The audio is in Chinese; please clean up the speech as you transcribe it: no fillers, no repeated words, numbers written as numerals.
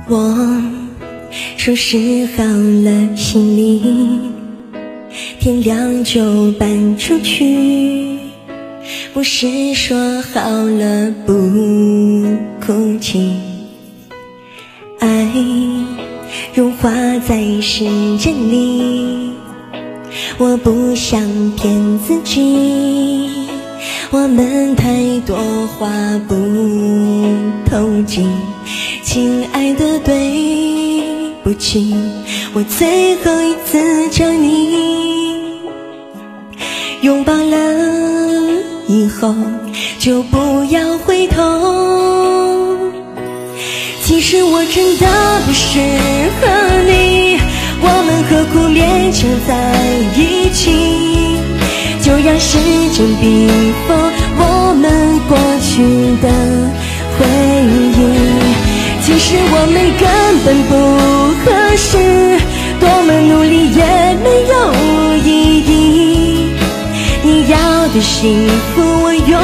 我收拾好了行李，天亮就搬出去，不是说好了不哭泣，爱融化在时间里，我不想骗自己，我们太多话不投机，亲爱的对不起，我最后一次将你拥抱了以后就不要回头，其实我真的不适合你，我们何苦勉强在一起，就让时间冰封我们过去的回忆，其实我们根本不合适，多么努力也没有意义，你要的幸福我永